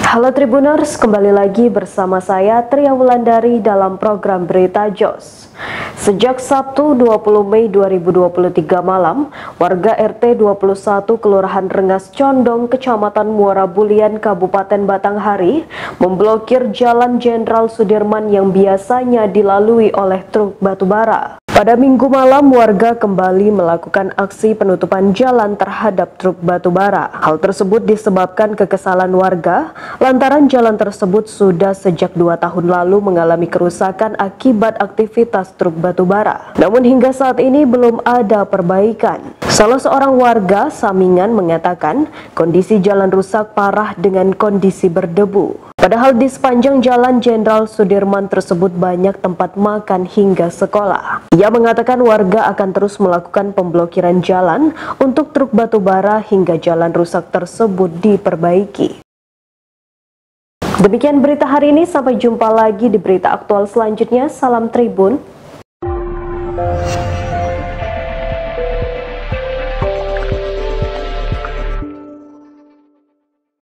Halo Tribuners, kembali lagi bersama saya Tria Wulandari dalam program Berita JOS. Sejak Sabtu 20 Mei 2023 malam, warga RT 21 Kelurahan Rengas Condong, Kecamatan Muara Bulian, Kabupaten Batanghari, memblokir Jalan Jenderal Sudirman yang biasanya dilalui oleh truk batubara. Pada Minggu malam, warga kembali melakukan aksi penutupan jalan terhadap truk batubara. Hal tersebut disebabkan kekesalan warga lantaran jalan tersebut sudah sejak 2 tahun lalu mengalami kerusakan akibat aktivitas truk batubara. Namun hingga saat ini belum ada perbaikan. Salah seorang warga Samingan mengatakan kondisi jalan rusak parah dengan kondisi berdebu. Padahal di sepanjang Jalan Jenderal Sudirman tersebut banyak tempat makan hingga sekolah. Ia mengatakan warga akan terus melakukan pemblokiran jalan untuk truk batubara hingga jalan rusak tersebut diperbaiki. Demikian berita hari ini, sampai jumpa lagi di berita aktual selanjutnya. Salam Tribun.